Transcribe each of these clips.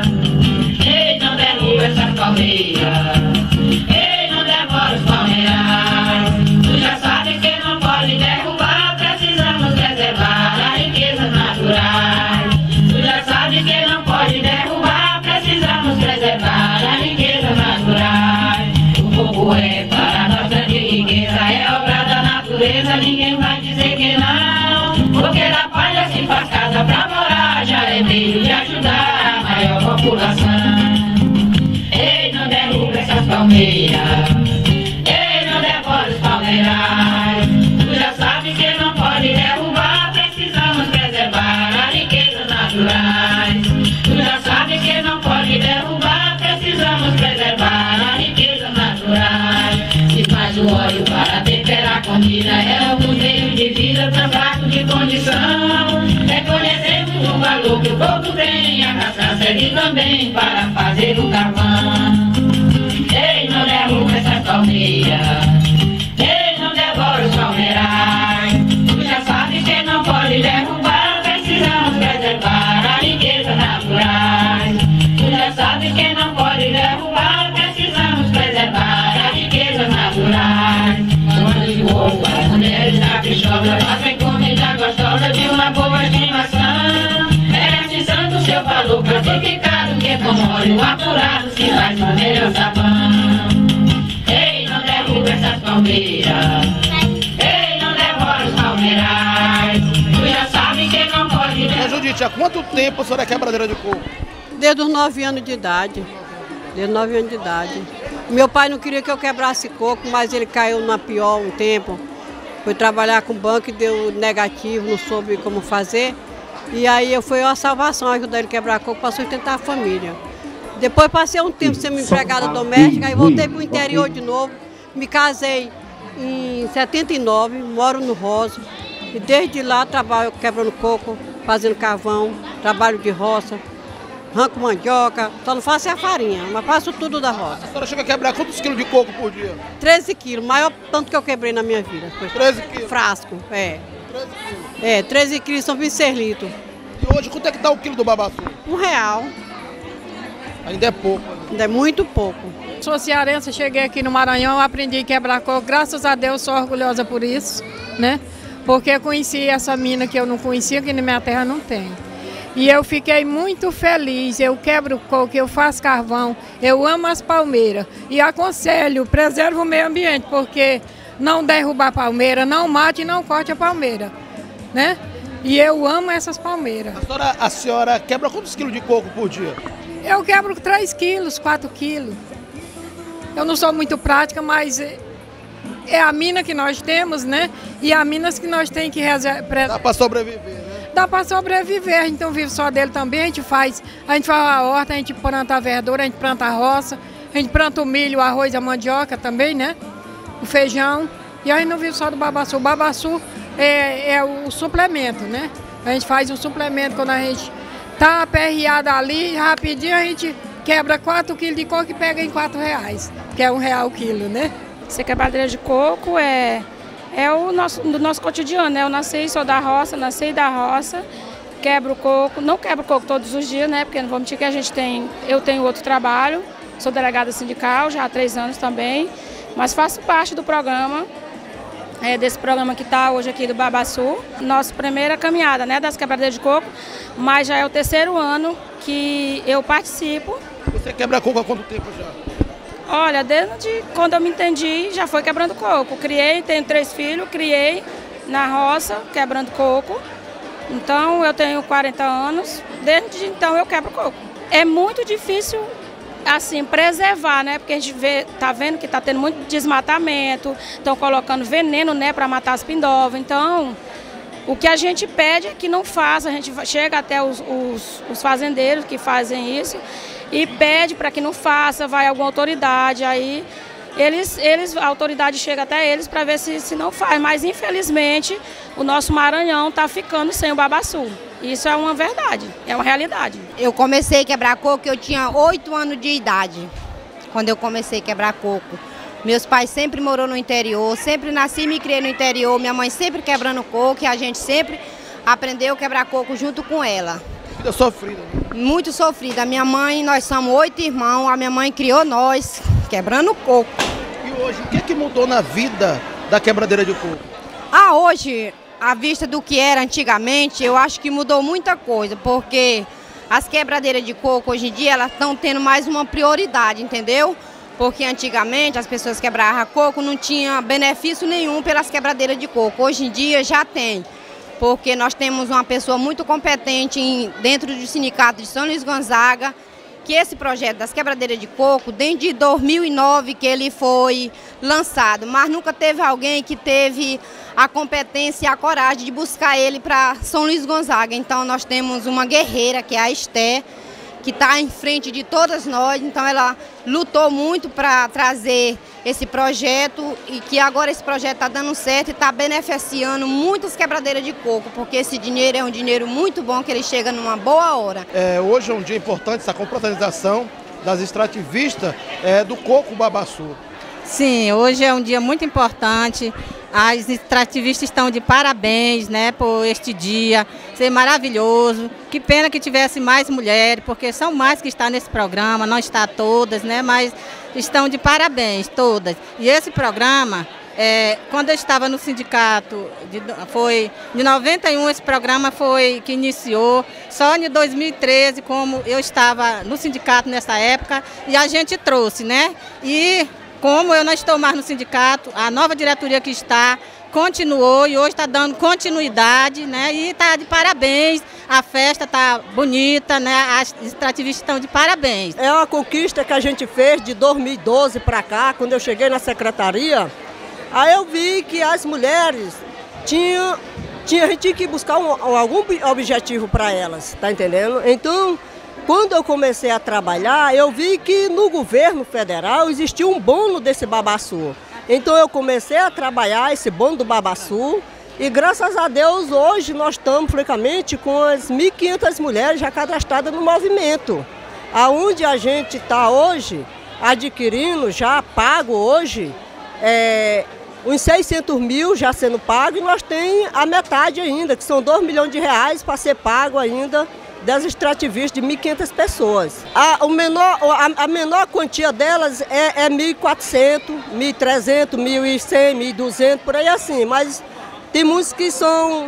Ei, não derruba essas palmeiras. Ei, não devora os palmeirais. Tu já sabe que não pode derrubar. Precisamos preservar as riquezas naturais. Tu já sabe que não pode derrubar. Precisamos preservar as riquezas naturais. O coco é para nós grande riqueza. É obra da natureza, ninguém vai dizer que não. Porque da palha se faz casa pra morar. Já é meio de ajudar a maior população. Ei, não derruba essas palmeiras. Ei, não devora os palmeirais. Tu já sabe que não pode derrubar. Precisamos preservar as riquezas naturais. Tu já sabe que não pode derrubar. Precisamos preservar as riquezas naturais. Se faz o óleo para temperar comida. É um meio de vida tão fraco de condição. Reconhecemos o valor que o povo tem. A caça serve também para fazer o carvão. Ei, não derruba essas palmeiras. Ei, não devora os palmeirais. Tu já sabe que não pode derrubar. Precisamos preservar as riquezas naturais. Tu já sabe que não pode derrubar. Precisamos preservar as riquezas naturais. Quando de ovo, as mulheres caprichosas fazem comida gostosa de uma boa estimação. Merece santo o seu valor classificado, que com óleo apurado se faz o melhor sabão. Ei, não derruba essas palmeiras. Ei, não devora os palmeirais. Tu já sabe que não pode derrubar. Judite, há quanto tempo a senhora é quebradeira de coco? Desde os 9 anos de idade. Desde 9 anos de idade. Meu pai não queria que eu quebrasse coco, mas ele caiu na pior um tempo. Foi trabalhar com o banco e deu negativo, não soube como fazer. E aí eu fui a salvação, ajudar ele a quebrar coco para sustentar a família. Depois passei um tempo sendo empregada doméstica, aí voltei para o interior de novo. Me casei em 79, moro no Rosa. E desde lá trabalho quebrando coco, fazendo carvão, trabalho de roça. Arranco mandioca, só não faço a farinha, mas faço tudo da roça. A senhora chega a quebrar quantos quilos de coco por dia? 13 quilos, maior tanto que eu quebrei na minha vida. 13 quilos? Frasco, é. 13 quilos. É, 13 quilos são 26 litros. E hoje, quanto é que dá o quilo do babaçu? R$1. Ainda é pouco. Ainda é muito pouco. Sou cearense, cheguei aqui no Maranhão, aprendi a quebrar coco. Graças a Deus, sou orgulhosa por isso, né? Porque conheci essa mina que eu não conhecia, que na minha terra não tem. E eu fiquei muito feliz, eu quebro coco, eu faço carvão, eu amo as palmeiras. E aconselho, preserve o meio ambiente, porque não derrubar a palmeira, não mate e não corte a palmeira, né? E eu amo essas palmeiras. A senhora quebra quantos quilos de coco por dia? Eu quebro 3 quilos, 4 quilos. Eu não sou muito prática, mas é a mina que nós temos, né? E a minas que nós temos que reservar. Dá para sobreviver, né? Dá para sobreviver, a gente não vive só dele também, a gente faz a horta, a gente planta a verdura, a gente planta a roça, a gente planta o milho, o arroz, a mandioca também, né? O feijão. E a gente não vive só do babaçu. O babaçu é o suplemento, né? A gente faz o suplemento quando a gente tá aperreada ali, rapidinho a gente quebra 4 quilos de coco e pega em R$4, que é R$1 o quilo, né? Ser quebradeira de coco é do nosso cotidiano, né? Eu nasci, sou da roça, nasci da roça, quebro coco, não quebro coco todos os dias, né? Porque não vou mentir que eu tenho outro trabalho, sou delegada sindical já há 3 anos também, mas faço parte do programa, desse programa que está hoje aqui do Babaçu. Nossa primeira caminhada, né, das quebradeiras de coco, mas já é o 3º ano que eu participo. Você quebra coco há quanto tempo já? Olha, desde quando eu me entendi, já foi quebrando coco. Tenho 3 filhos, criei na roça, quebrando coco. Então, eu tenho 40 anos, desde então eu quebro coco. É muito difícil, assim, preservar, né? Porque a gente tá vendo que tá tendo muito desmatamento, estão colocando veneno, né, para matar as pindovas. Então, o que a gente pede é que não faça, a gente chega até os fazendeiros que fazem isso, e pede para que não faça, vai alguma autoridade, aí a autoridade chega até eles para ver se não faz. Mas infelizmente o nosso Maranhão está ficando sem o babaçu. Isso é uma verdade, é uma realidade. Eu comecei a quebrar coco, eu tinha 8 anos de idade, quando eu comecei a quebrar coco. Meus pais sempre moraram no interior, sempre nasci e me criei no interior, minha mãe sempre quebrando coco e a gente sempre aprendeu a quebrar coco junto com ela. Vida sofrida, né? Muito sofrida. A minha mãe, nós somos 8 irmãos, a minha mãe criou nós, quebrando coco. E hoje, o que é que mudou na vida da quebradeira de coco? Hoje, à vista do que era antigamente, eu acho que mudou muita coisa, porque as quebradeiras de coco hoje em dia, elas estão tendo mais uma prioridade, entendeu? Porque antigamente as pessoas quebravam coco, não tinha benefício nenhum pelas quebradeiras de coco. Hoje em dia já tem, porque nós temos uma pessoa muito competente dentro do sindicato de São Luís Gonzaga, que esse projeto das quebradeiras de coco, desde 2009 que ele foi lançado, mas nunca teve alguém que teve a competência e a coragem de buscar ele para São Luís Gonzaga. Então nós temos uma guerreira, que é a Esté, que está em frente de todas nós, então ela lutou muito para trazer esse projeto e que agora esse projeto está dando certo e está beneficiando muitas quebradeiras de coco, porque esse dinheiro é um dinheiro muito bom, que ele chega numa boa hora. Hoje é um dia importante, essa confraternização das extrativistas do coco babaçu. Sim, hoje é um dia muito importante. As extrativistas estão de parabéns, né, por este dia ser maravilhoso. Que pena que tivesse mais mulheres, porque são mais que estão nesse programa, não está todas, né, mas estão de parabéns todas. E esse programa, quando eu estava no sindicato, foi de 91 esse programa foi que iniciou, só em 2013, como eu estava no sindicato nessa época, e a gente trouxe, né, e como eu não estou mais no sindicato, a nova diretoria que está continuou e hoje está dando continuidade, né? E está de parabéns, a festa está bonita, né? As extrativistas estão de parabéns. É uma conquista que a gente fez de 2012 para cá, quando eu cheguei na secretaria. Aí eu vi que as mulheres a gente tinha que buscar algum objetivo para elas, tá entendendo? Então, quando eu comecei a trabalhar, eu vi que no governo federal existia um bônus desse babaçu. Então eu comecei a trabalhar esse bônus do babaçu e graças a Deus hoje nós estamos francamente com as 1.500 mulheres já cadastradas no movimento. Aonde a gente está hoje adquirindo, já pago hoje, uns 600 mil já sendo pago e nós temos a metade ainda, que são 2 milhões de reais para ser pago ainda das extrativistas de 1.500 pessoas. A menor quantia delas é 1.400, 1.300, 1.100, 1.200, por aí assim, mas tem muitos que são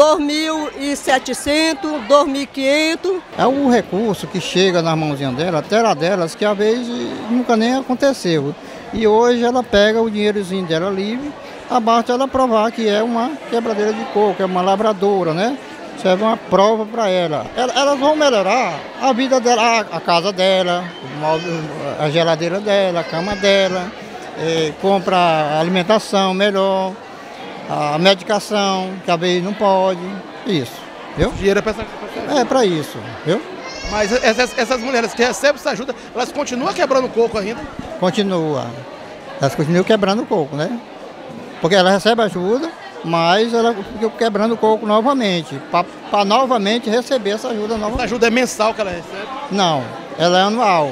2.700, 2.500. É um recurso que chega nas mãozinhas dela, terra delas, que às vezes nunca nem aconteceu. E hoje ela pega o dinheirozinho dela livre, basta ela provar que é uma quebradeira de coco, é uma lavradora, né? Isso é uma prova para ela. Elas vão melhorar a vida dela, a casa dela, a geladeira dela, a cama dela, compra alimentação melhor, a medicação, que às vezes não pode, isso, viu? Dinheiro é para É para isso, viu? Mas essas mulheres que recebem essa ajuda, elas continuam quebrando coco ainda? Continua. Elas continuam quebrando coco, né? Porque ela recebe ajuda, mas ela fica quebrando o coco novamente, para novamente receber essa ajuda novamente. Essa ajuda é mensal que ela recebe? Não, ela é anual.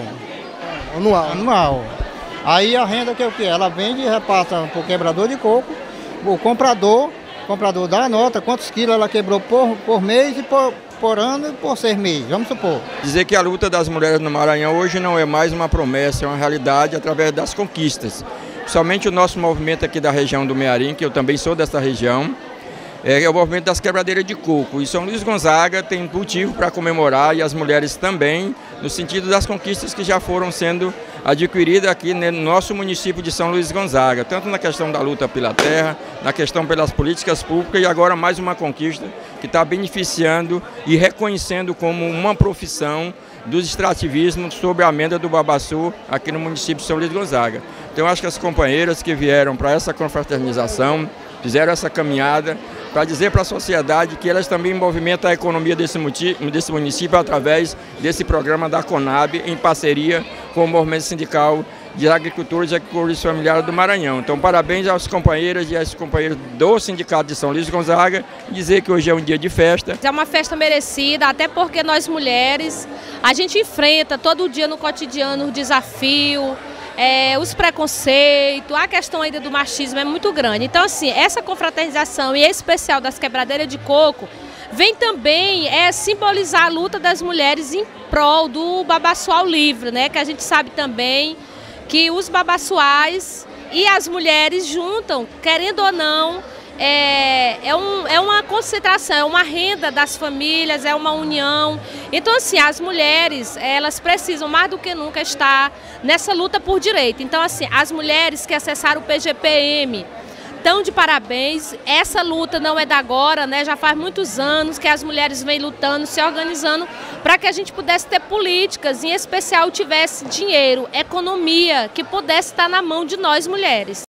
Anual. Aí a renda que é o quê? Ela vende e repassa para o quebrador de coco, o comprador dá a nota, quantos quilos ela quebrou por mês e por ano e por 6 meses, vamos supor. Dizer que a luta das mulheres no Maranhão hoje não é mais uma promessa, é uma realidade através das conquistas. Somente o nosso movimento aqui da região do Mearim, que eu também sou dessa região, é o movimento das quebradeiras de coco. E São Luís Gonzaga tem motivo para comemorar, e as mulheres também, no sentido das conquistas que já foram sendo adquiridas aqui no nosso município de São Luís Gonzaga, tanto na questão da luta pela terra, na questão pelas políticas públicas e agora mais uma conquista que está beneficiando e reconhecendo como uma profissão dos extrativismos sobre a amenda do babaçu aqui no município de São Luís Gonzaga. Então acho que as companheiras que vieram para essa confraternização, fizeram essa caminhada para dizer para a sociedade que elas também movimentam a economia desse município através desse programa da Conab, em parceria com o movimento sindical de agricultores e agricultores familiares do Maranhão. Então parabéns às companheiras e aos companheiros do Sindicato de São Luís Gonzaga, dizer que hoje é um dia de festa. É uma festa merecida, até porque nós mulheres, a gente enfrenta todo dia no cotidiano o desafio, os preconceitos, a questão ainda do machismo é muito grande. Então assim, essa confraternização e em especial das quebradeiras de coco vem também simbolizar a luta das mulheres em prol do babaçoal livre, né? Que a gente sabe também que os babaçoais e as mulheres juntam, querendo ou não, é uma concentração, é uma renda das famílias, é uma união. Então, assim, as mulheres, elas precisam mais do que nunca estar nessa luta por direito. Então, assim, as mulheres que acessaram o PGPM estão de parabéns. Essa luta não é da agora, né? Já faz muitos anos que as mulheres vêm lutando, se organizando para que a gente pudesse ter políticas, em especial tivesse dinheiro, economia, que pudesse estar na mão de nós mulheres.